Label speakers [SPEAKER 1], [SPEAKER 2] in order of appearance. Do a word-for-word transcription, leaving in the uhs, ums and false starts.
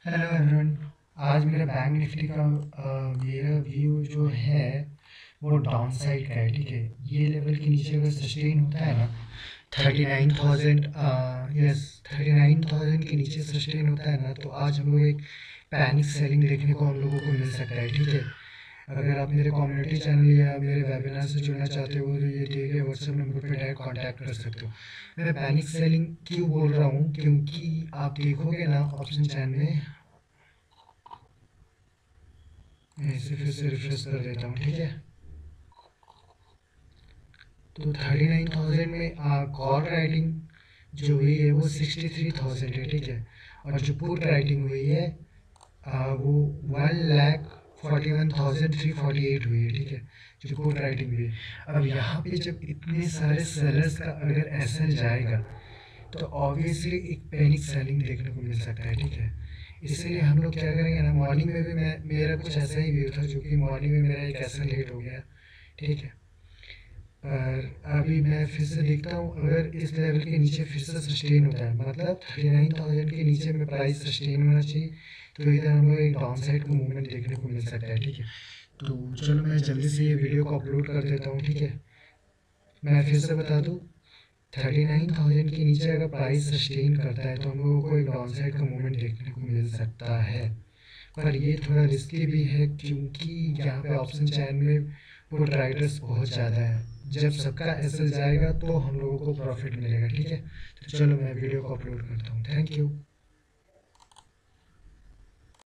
[SPEAKER 1] Hello everyone. आज मेरा bank Nifty का अ, मेरा व्यू जो है वो डाउन साइड का है। ठीक है, ये लेवल के नीचे अगर सस्टेन होता है ना thirty nine thousand, yes thirty nine thousand के नीचे सस्टेन होता है ना, तो आज हम लोग एक पैनिक सेलिंग देखने को हम लोगों को मिल सकता है। ठीक है, अगर आप मेरे कम्युनिटी चैनल या मेरे वेबिनार से जुड़ना चाहते हो तो ये दिए गए व्हाट्सएप नंबर पर डायरेक्ट कांटेक्ट कर सकते हो। मैं पैनिक सेलिंग क्यों बोल रहा हूँ, क्योंकि आप देखोगे ना ऑप्शन चैन में, मैं इसे फिर से रिफ्रेश कर देता हूँ। ठीक है, तो थर्टी नाइन थाउजेंड में कॉल राइटिंग जो हुई है वो सिक्सटी थ्री थाउजेंड है। ठीक है, और जो पुट राइटिंग हुई है आ, वो one lakh forty one thousand three forty eight हुई है। ठीक है, जो पुट राइटिंग हुई है। अब यहाँ पे जब इतने सारे सेलर्स का अगर एसएल जाएगा तो ऑब्वियसली एक पैनिक सेलिंग देखने को मिल सकता है। ठीक है, इसलिए हम लोग क्या करेंगे ना, मॉर्निंग में भी मैं मेरा कुछ ऐसा ही व्यू था, जो कि मॉर्निंग में मेरा एक एसएल हिट हो गया। ठीक है, पर अभी मैं फिर से देखता हूँ, अगर इस लेवल के नीचे फिर से सस्टेन होता है, मतलब थर्टी नाइन थाउजेंड के नीचे में प्राइस सस्टेन होना चाहिए, तो इधर हम लोग एक डाउन साइड को मूवमेंट देखने को मिल सकता है। ठीक है, तो चलो मैं जल्दी से ये वीडियो को अपलोड कर देता हूँ। ठीक है, मैं फिर से बता दूँ, थर्टी नाइन थाउजेंड के नीचे अगर प्राइस सस्टेन करता है तो हम लोगों को एक डाउन साइड का मूवमेंट देखने को मिल सकता है। पर ये थोड़ा रिस्की भी है, क्योंकि यहाँ पे ऑप्शन चैन में पुट राइडर्स बहुत ज़्यादा है। जब सबका एसएल जाएगा तो हम लोगों को प्रॉफिट मिलेगा। ठीक है, तो चलो मैं वीडियो को अपलोड करता हूँ। Thank you.